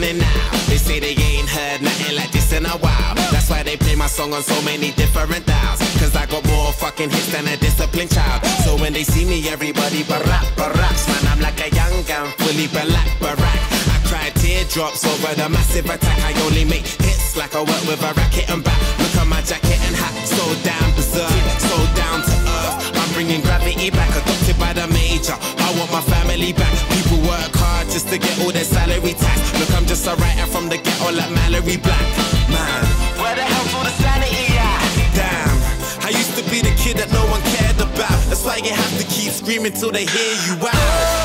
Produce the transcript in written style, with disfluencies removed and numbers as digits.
happening now. They say they ain't heard nothing like this in a while. That's why they play my song on so many different dials. Cause I got more fucking hits than a disciplined child. So when they see me, everybody barracks. Man, I'm like a young gun, fully black barack. I cry teardrops over the massive attack. I only make hits like I work with a racket and back. Look at my jacket and hat, so damn berserk, so down to earth. I'm bringing gravity back, adopted by the major. I want my family back. People work hard just to get all their salary tax. Look, I'm just a writer from the ghetto like Mallory Black. Man, where the hell's all the sanity at? Damn, I used to be the kid that no one cared about. That's why you have to keep screaming till they hear you out.